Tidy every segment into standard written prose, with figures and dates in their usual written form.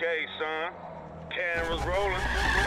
Okay, son. Cameras rolling.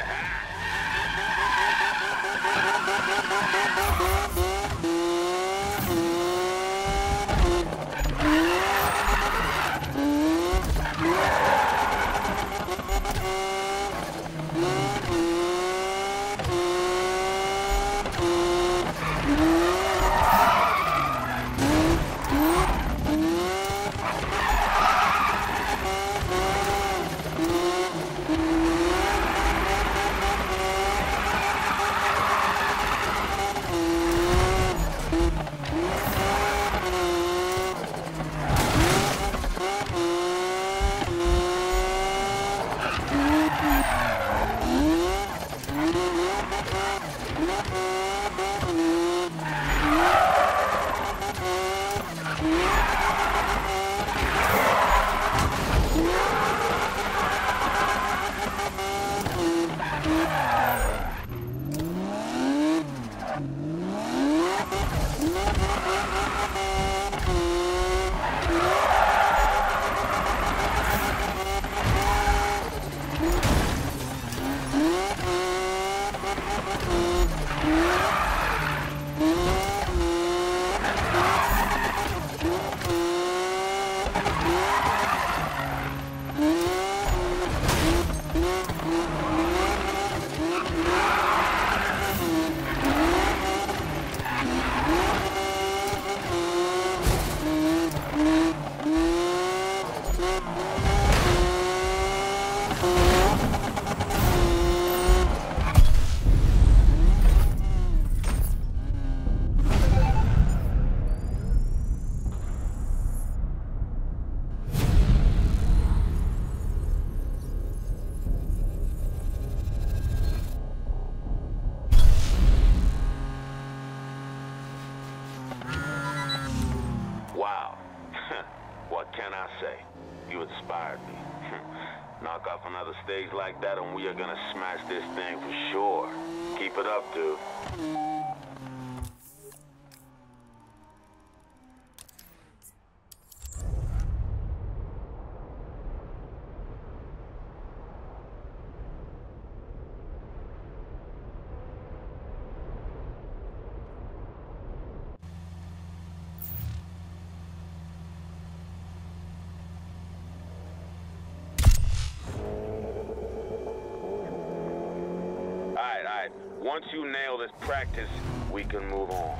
Wow. What can I say? You inspired me. Knock off another stage like that and we are gonna smash this thing for sure. Keep it up, dude. Alright. Once you nail this practice, we can move on.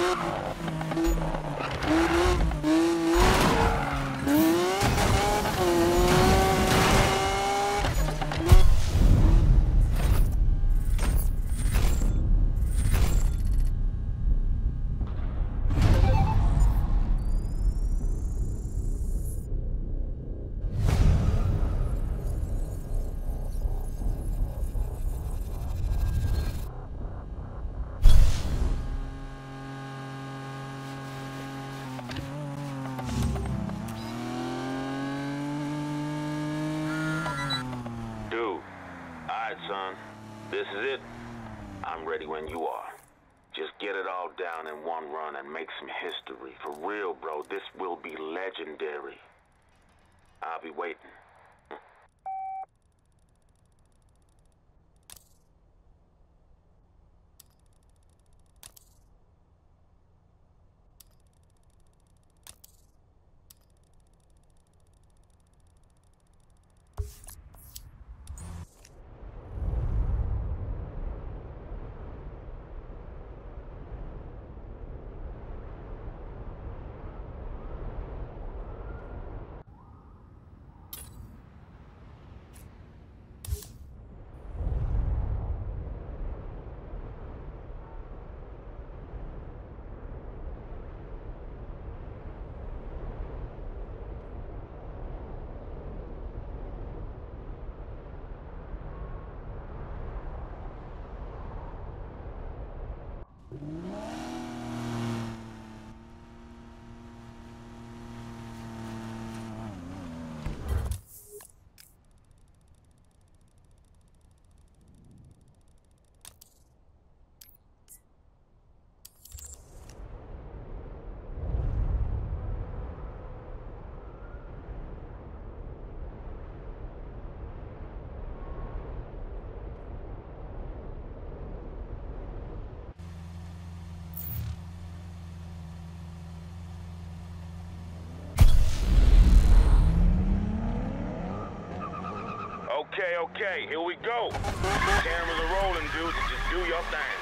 Son, this is it. I'm ready when you are. Just get it all down in one run and make some history. For real, bro, this will be legendary. I'll be waiting. Okay, here we go. Cameras are rolling, dudes. Just do your thing.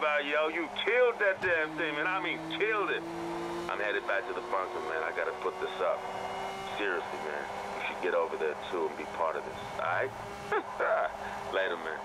about, yo. You killed that damn thing, man. I mean, killed it. I'm headed back to the bunker, man. I gotta put this up. Seriously, man. You should get over there, too, and be part of this, all right? Later, man.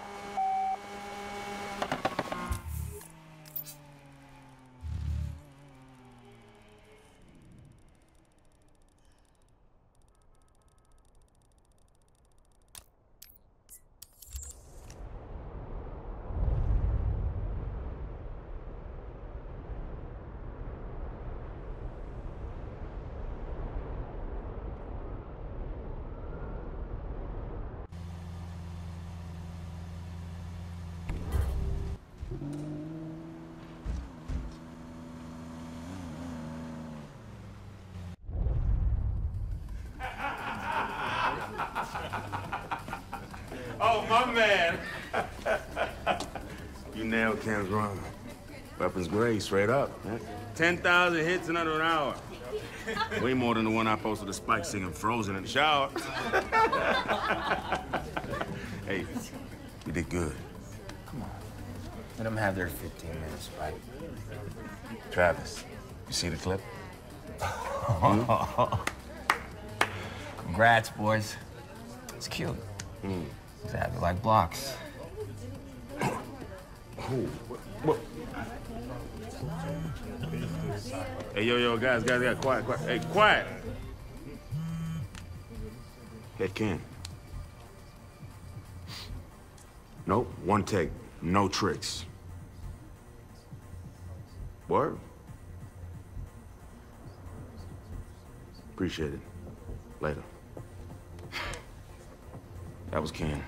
Oh, my man. You nailed Cam's run. Weapons grade, straight up. 10,000 hits in under an hour. Way more than the one I posted to Spike singing Frozen in the shower. Hey, you did good. Come on. Let them have their 15 minutes, Spike. Travis, you see the clip? Congrats, boys. It's cute. Exactly like blocks. What? Hey, yo, guys, quiet. Hey, quiet. Hey, Ken. Nope, one take, no tricks. Word? Appreciate it. Later. That was Ken.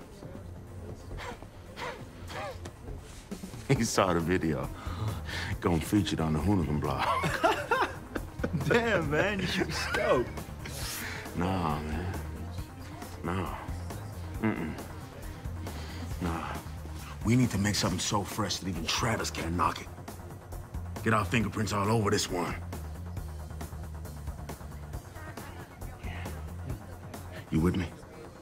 He saw the video. Gonna feature it on the Hoonigan blog. Damn, man, you should be stoked. Nah, man. Nah. Nah. We need to make something so fresh that even Travis can't knock it. Get our fingerprints all over this one. You with me?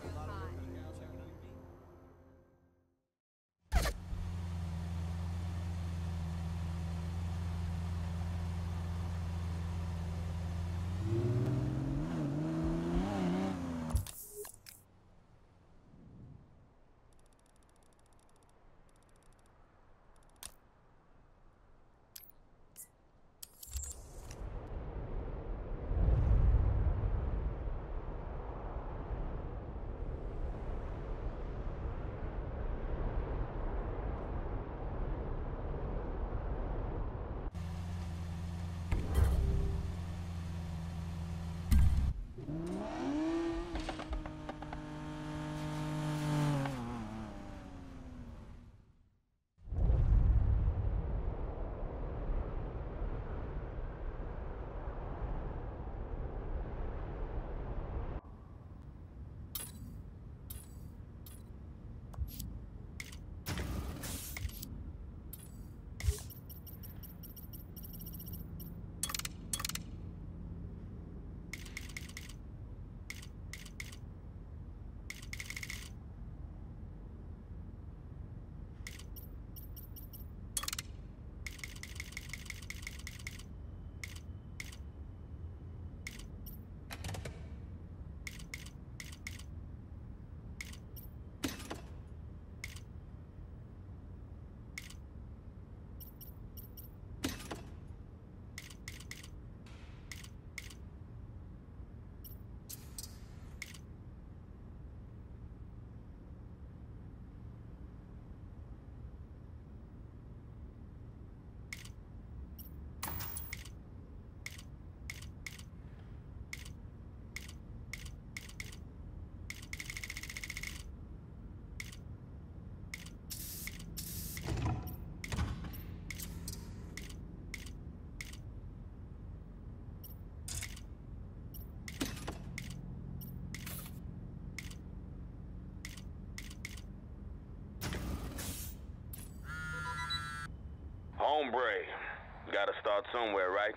Hombre, gotta start somewhere, right?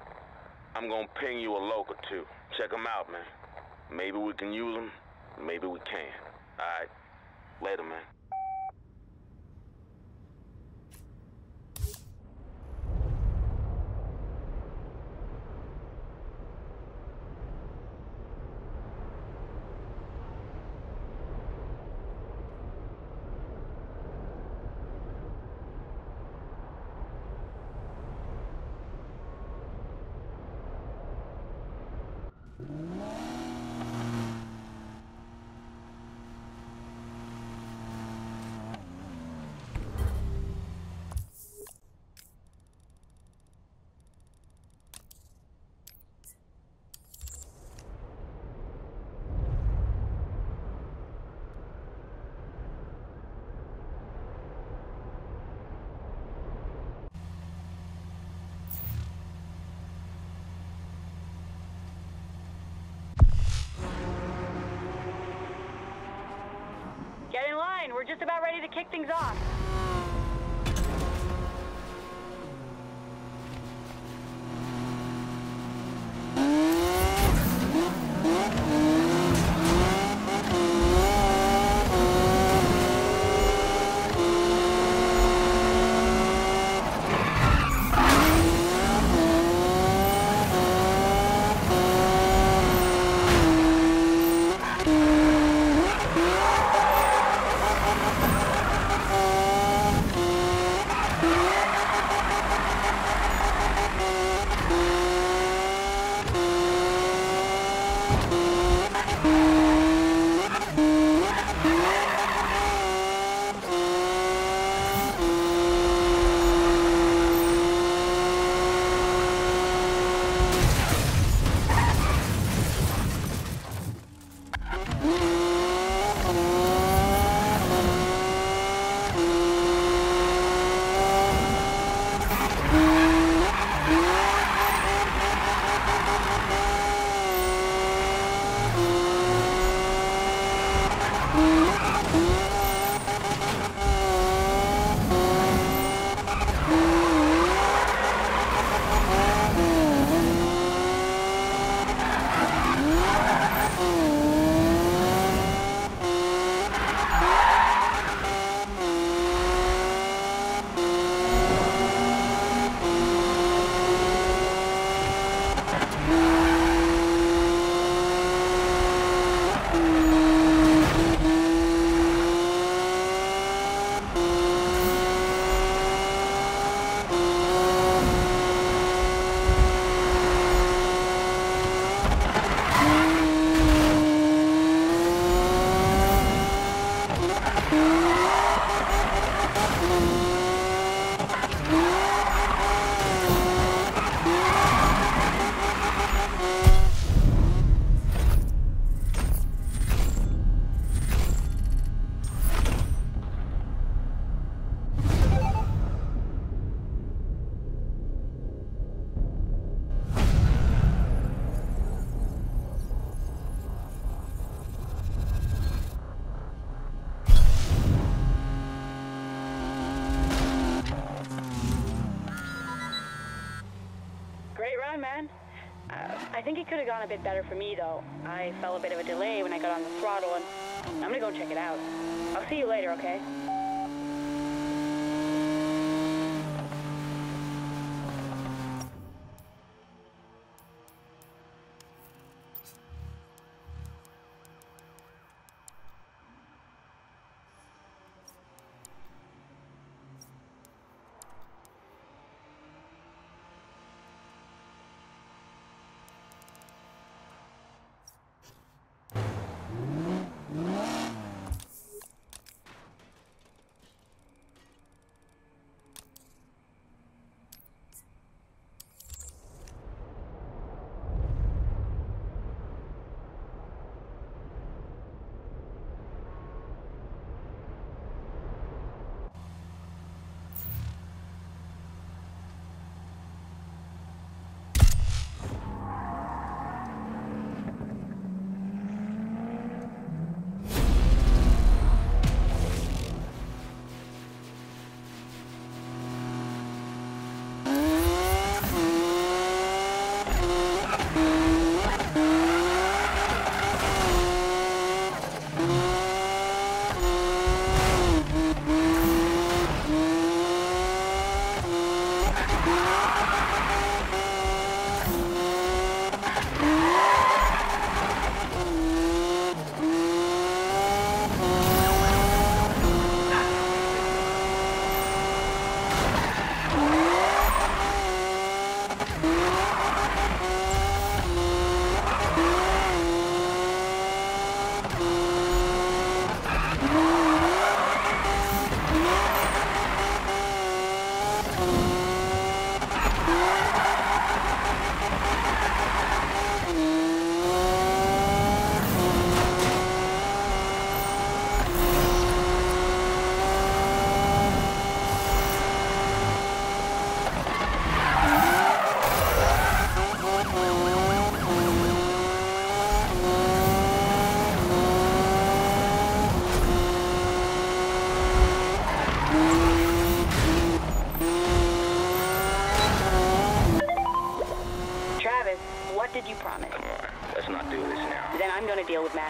I'm gonna ping you a loc or two. Check them out, man. Maybe we can use them, maybe we can't. All right, later, man. just about ready to kick things off. Man. I think it could have gone a bit better for me, though. I felt a bit of a delay when I got on the throttle, and I'm gonna go check it out. I'll see you later, okay?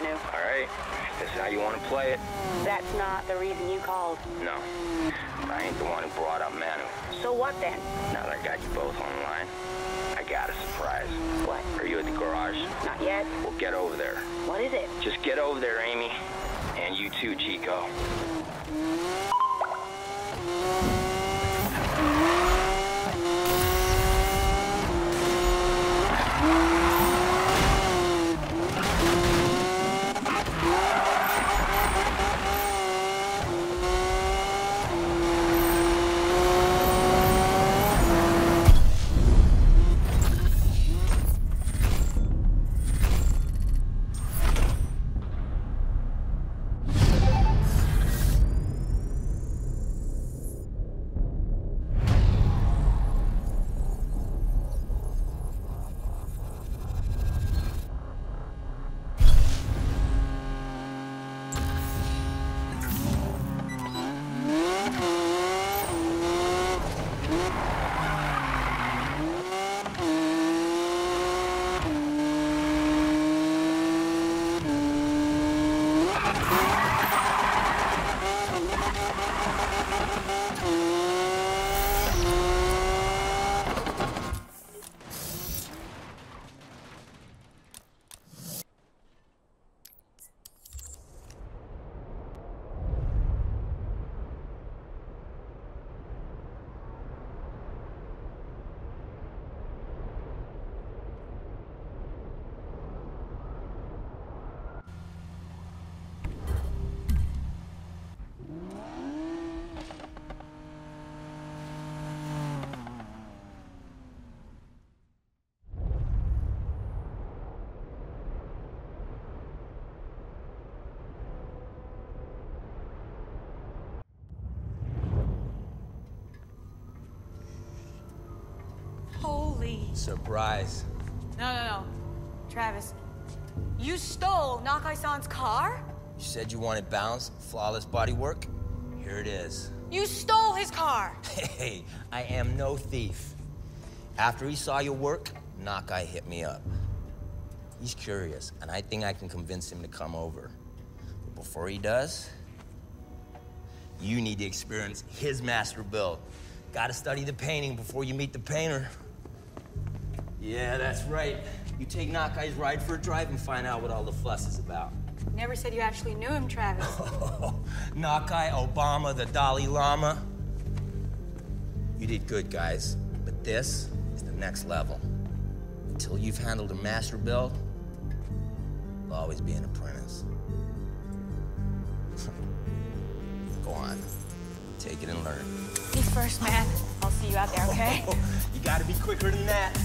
Manu. All right. This is how you want to play it. That's not the reason you called. No. I ain't the one who brought up Manu. So what then? Now that I got you both online, I got a surprise. What? Are you at the garage? Not yet. Well, get over there. What is it? Just get over there, Amy. And you too, Chico. Holy. Surprise. No. Travis, you stole Nakai-san's car? You said you wanted balance, flawless body work? Here it is. You stole his car. Hey, I am no thief. After he saw your work, Nakai hit me up. He's curious, and I think I can convince him to come over. But before he does, you need to experience his master build. Gotta study the painting before you meet the painter. Yeah, that's right. You take Nakai's ride for a drive and find out what all the fuss is about. Never said you actually knew him, Travis. Nakai, Obama, the Dalai Lama. You did good, guys. But this is the next level. Until you've handled a master build, you'll always be an apprentice. Go on. Take it and learn. Me first, man. I'll see you out there, okay? You gotta be quicker than that.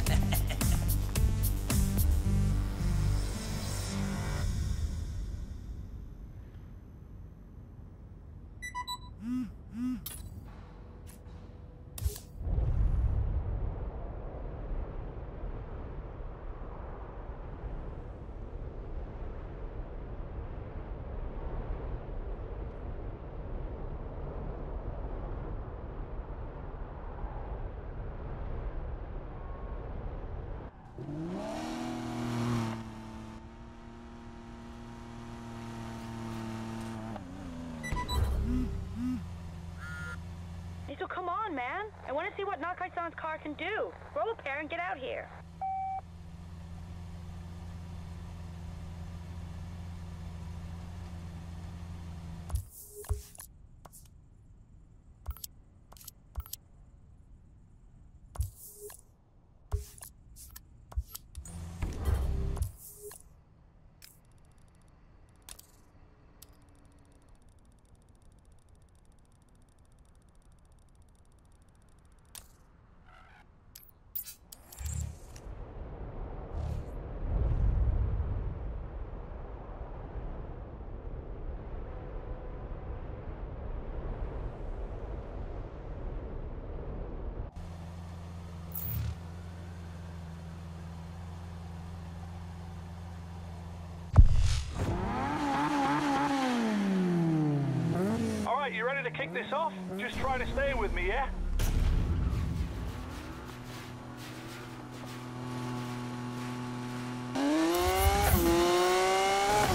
Hey, so come on, man. I want to see what Nakai-san's car can do. Roll a pair and get out here. You ready to kick this off? Just try to stay with me, yeah?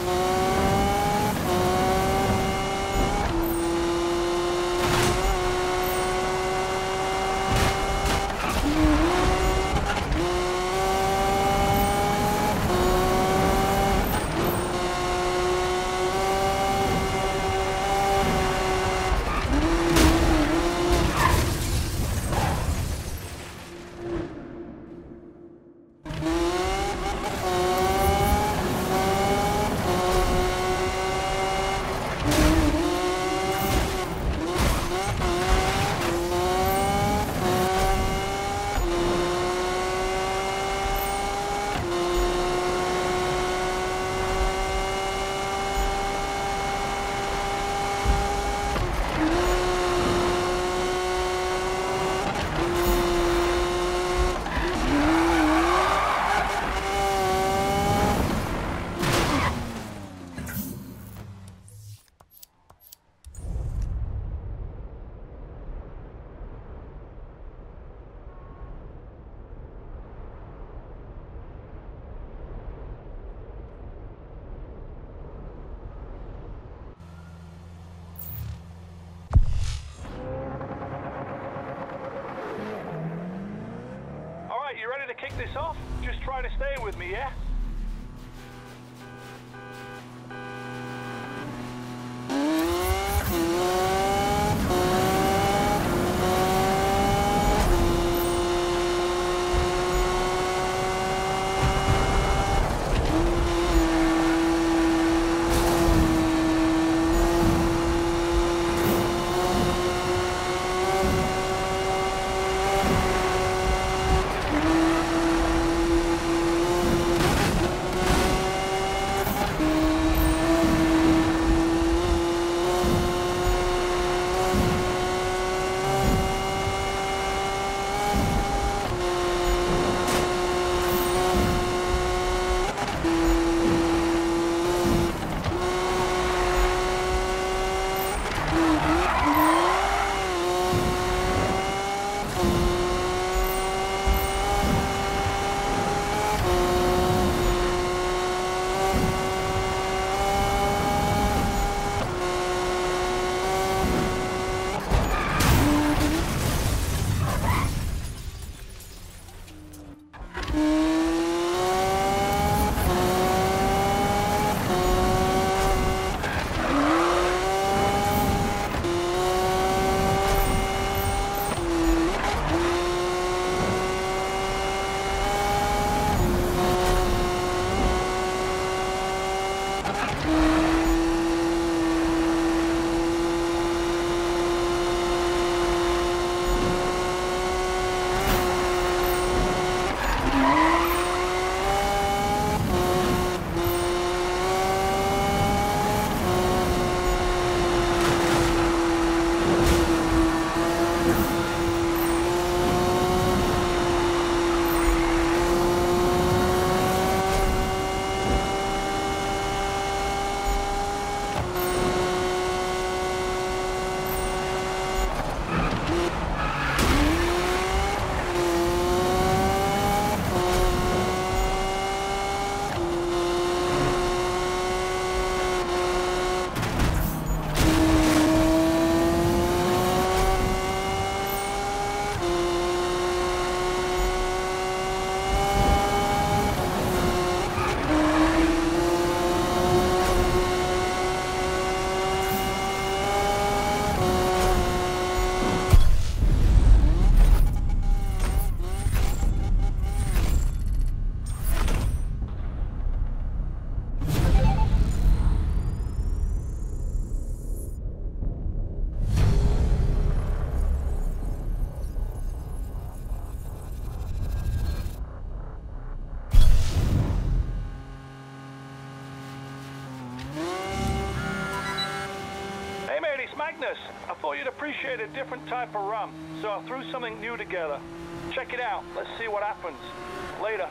You ready to kick this off? Just try to stay with me, yeah? Magnus, I thought you'd appreciate a different type of rum, so I threw something new together. Check it out. Let's see what happens. Later.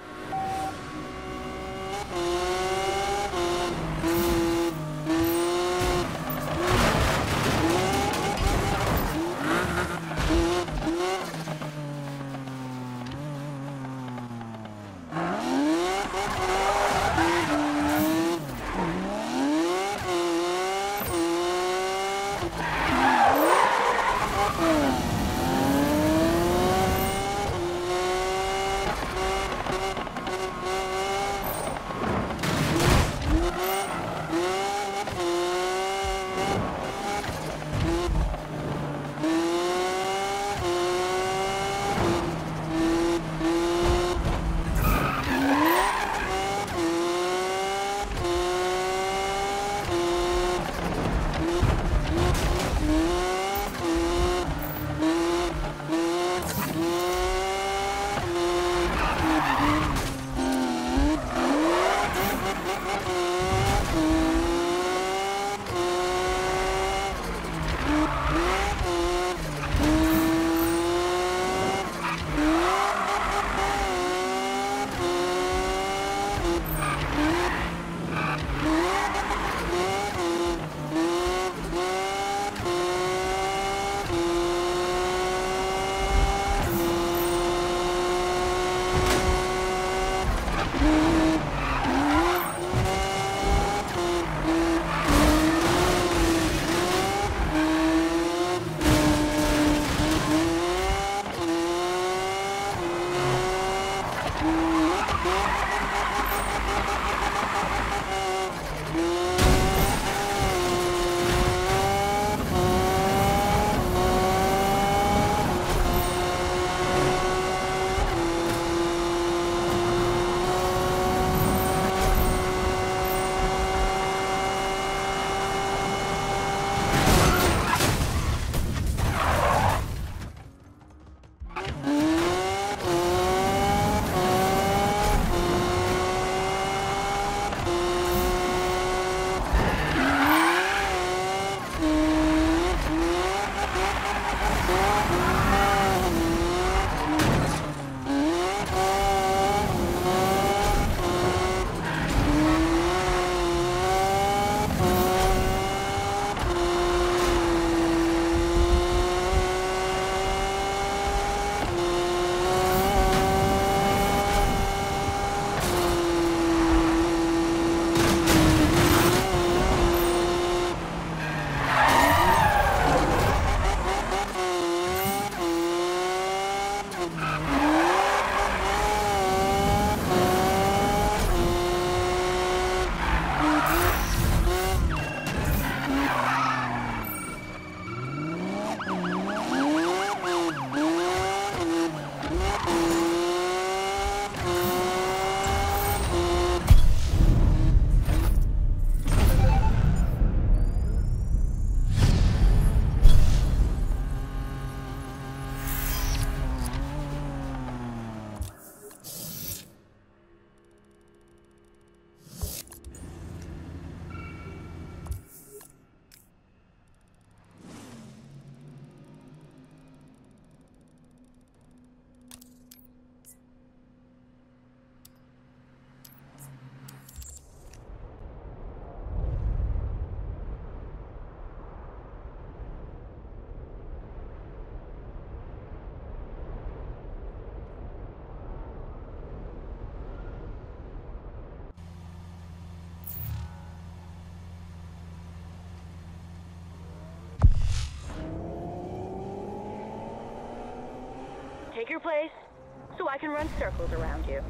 take your place so I can run circles around you.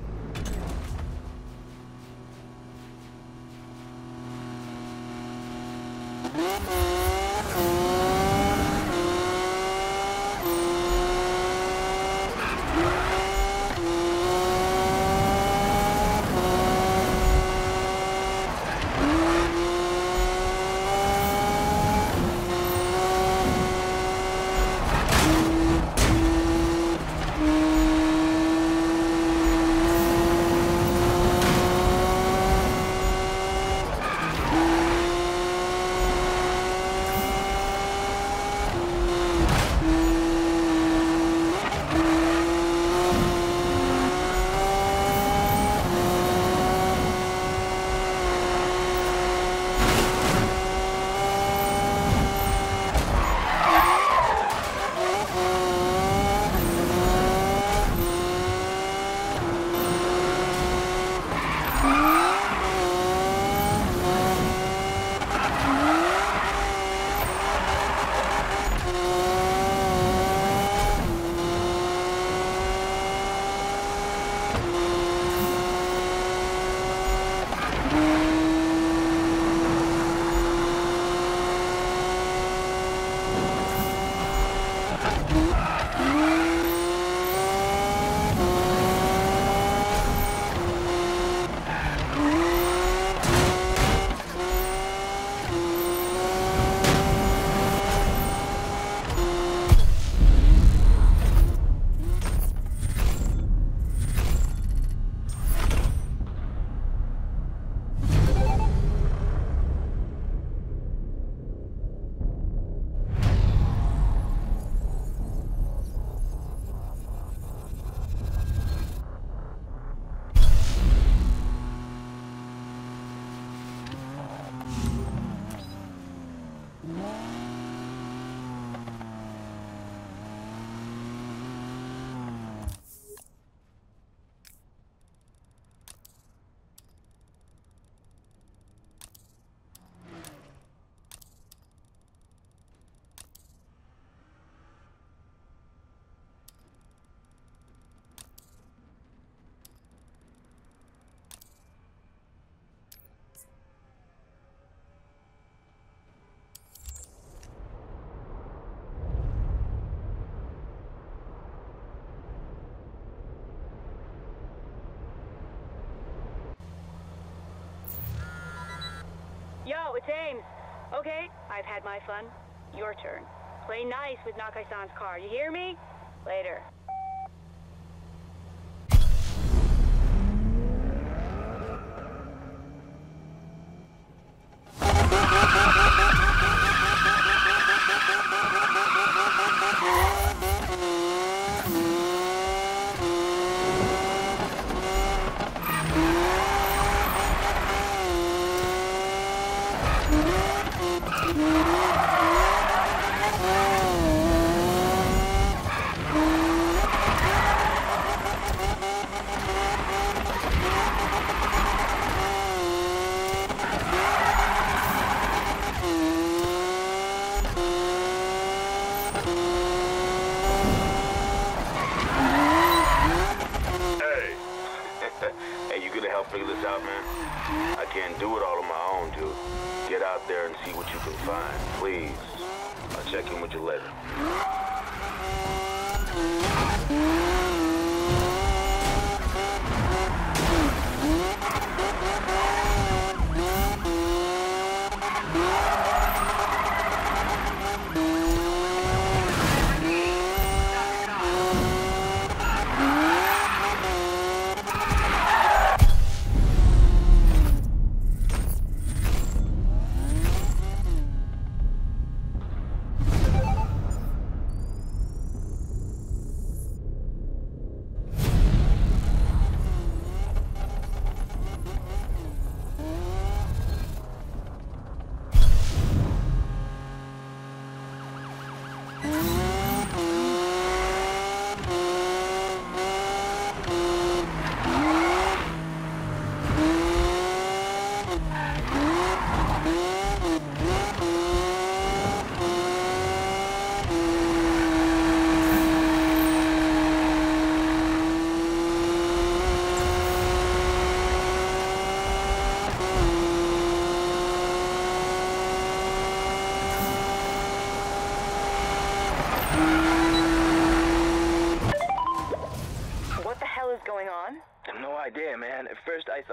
Yo, it's Ames. Okay, I've had my fun. Your turn. Play nice with Nakai-san's car. You hear me? Later. Figure this out, man. I can't do it all on my own, dude. Get out there and see what you can find, please. I'll check in with you later.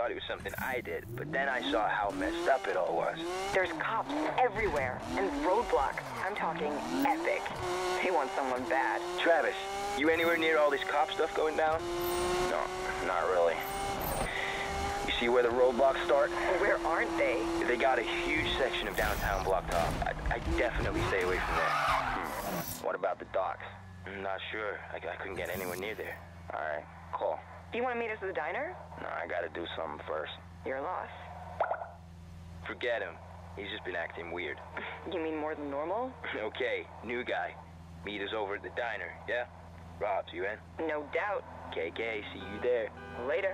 thought it was something I did, but then I saw how messed up it all was. There's cops everywhere, and roadblocks. I'm talking epic. They want someone bad. Travis, you anywhere near all this cop stuff going down? No, not really. You see where the roadblocks start? Where aren't they? They got a huge section of downtown blocked off. I definitely stay away from there. What about the docks? I'm not sure. I couldn't get anywhere near there. All right, cool. You want to meet us at the diner? No, I gotta do something first. You're lost. Forget him. He's just been acting weird. You mean more than normal? Okay, new guy. Meet us over at the diner, yeah? Robs, you in? No doubt. KK, see you there. Later.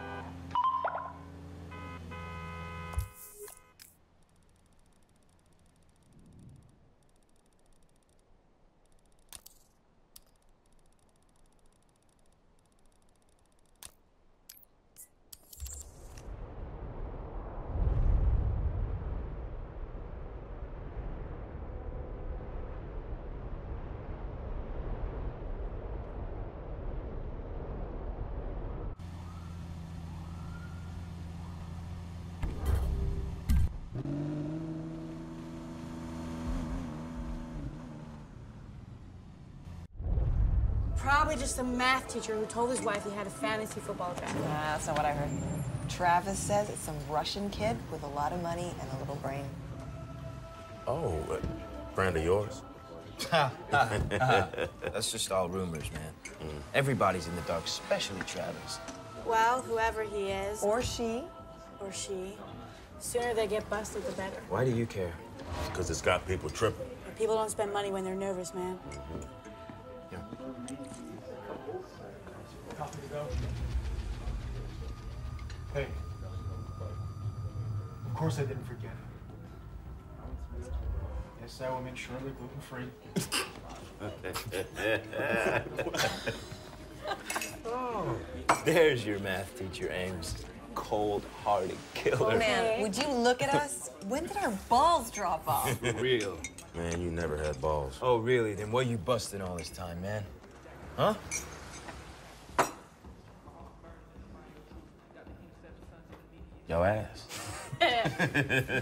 Probably just a math teacher who told his wife he had a fantasy football draft. Nah, that's not what I heard. Travis says it's some Russian kid with a lot of money and a little brain. Oh, friend of yours? That's just all rumors, man. Everybody's in the dark, especially Travis. Well, whoever he is. Or she. Or she. Sooner they get busted, the better. Why do you care? Because it's got people tripping. People don't spend money when they're nervous, man. Yeah. Hey. Of course I didn't forget it. Yes, I will make Shirley gluten-free. Oh, there's your math teacher, Ames. Cold-hearted killer. Oh, man, would you look at us? When did our balls drop off? For real. Man, you never had balls. Oh, really? Then what you busting all this time, man? Huh? Yo ass. God,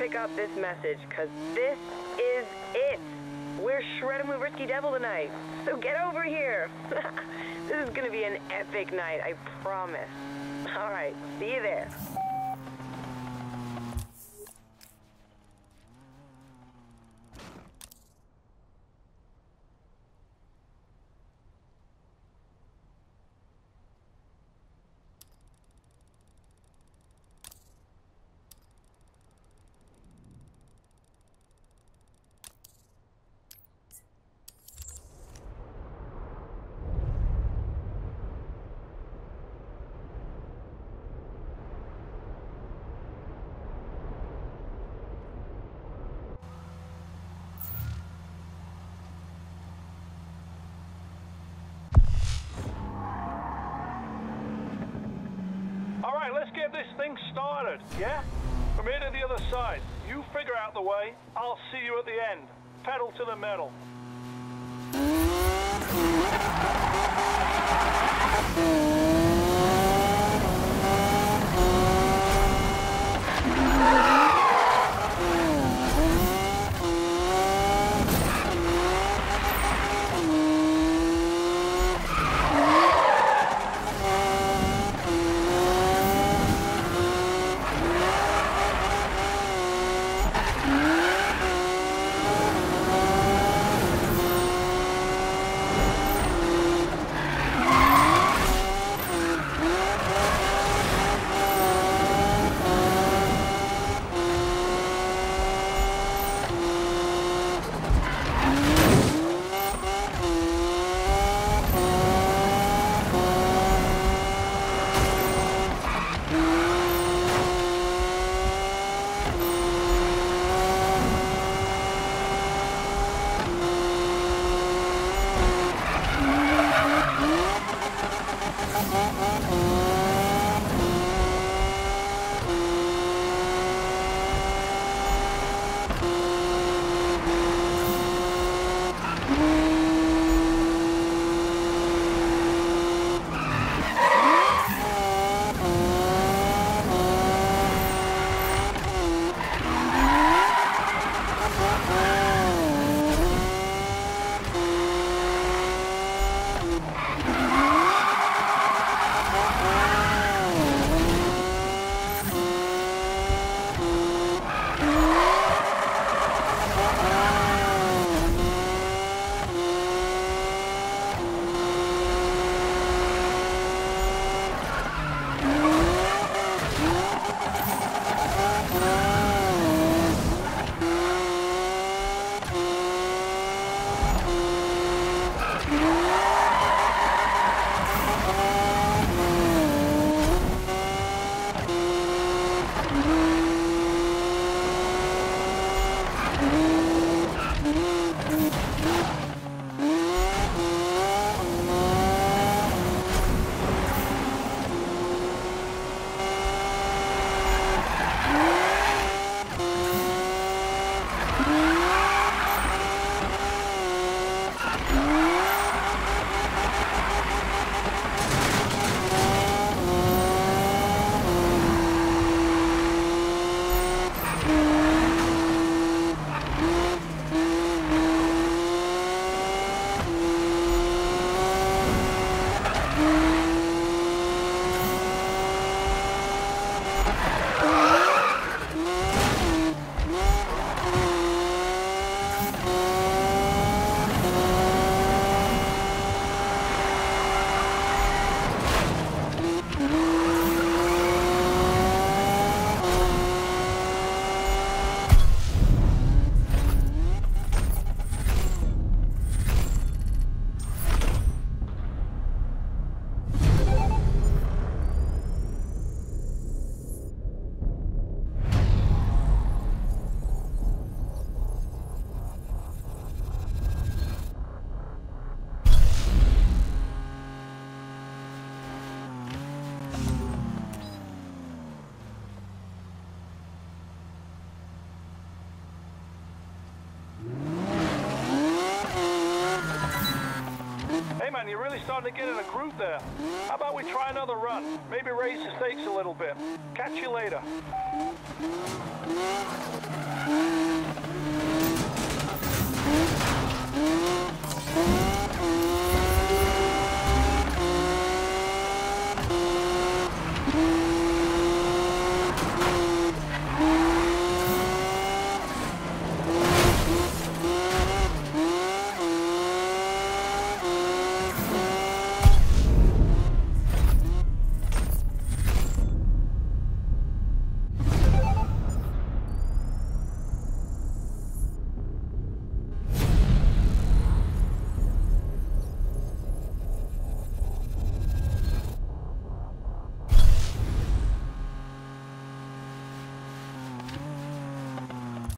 pick up this message, because this is it. We're shredding with Risky Devil tonight, so get over here. This is gonna be an epic night, I promise. All right, see you there. Let's get this thing started, yeah? From here to the other side. You figure out the way. I'll see you at the end. Pedal to the metal. man. You're really starting to get in a groove there. How about we try another run? Maybe raise the stakes a little bit. Catch you later.